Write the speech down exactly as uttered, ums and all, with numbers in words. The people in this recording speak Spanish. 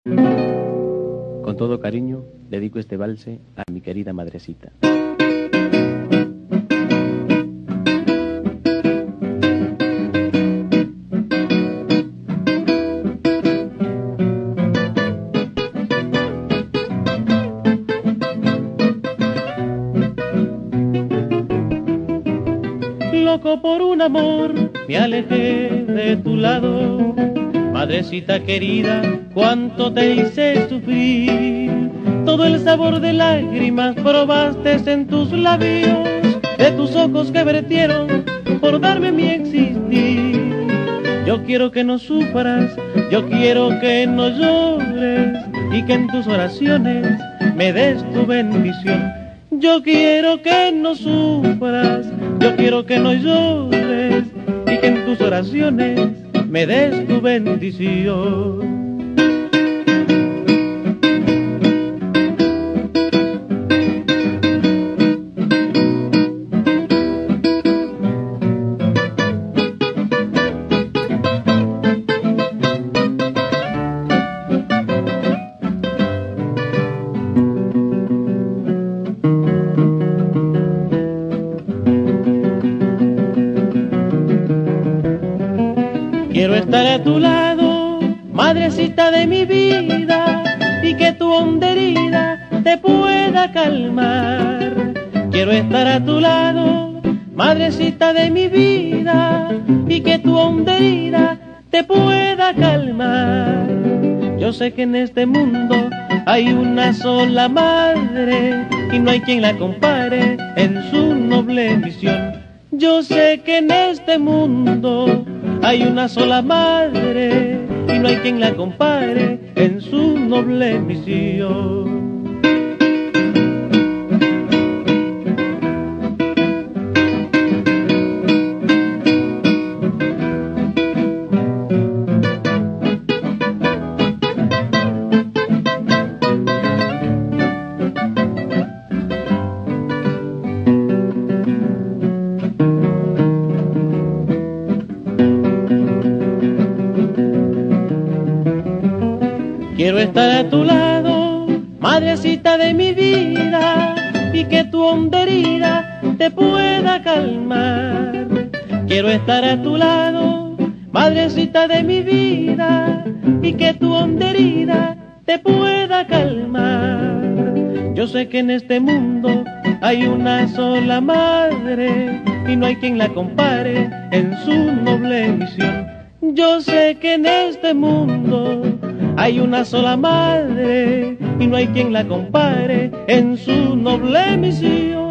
Con todo cariño, dedico este valse a mi querida madrecita. Loco por un amor, me alejé de tu lado. Madrecita querida, cuánto te hice sufrir. Todo el sabor de lágrimas probaste en tus labios, de tus ojos que vertieron por darme mi existir. Yo quiero que no sufras, yo quiero que no llores, y que en tus oraciones me des tu bendición. Yo quiero que no sufras, yo quiero que no llores, y que en tus oraciones me des tu bendición. Quiero estar a tu lado, madrecita de mi vida, y que tu honda herida te pueda calmar. Quiero estar a tu lado, madrecita de mi vida, y que tu honda herida te pueda calmar. Yo sé que en este mundo hay una sola madre, y no hay quien la compare en su noble misión. Yo sé que en este mundo hay una sola madre, y no hay quien la compare en su noble misión. Quiero estar a tu lado, madrecita de mi vida, y que tu honda herida te pueda calmar. Quiero estar a tu lado, madrecita de mi vida, y que tu honda herida te pueda calmar. Yo sé que en este mundo hay una sola madre, y no hay quien la compare en su noble misión. Yo sé que en este mundo hay una sola madre, y no hay quien la compare en su noble misión.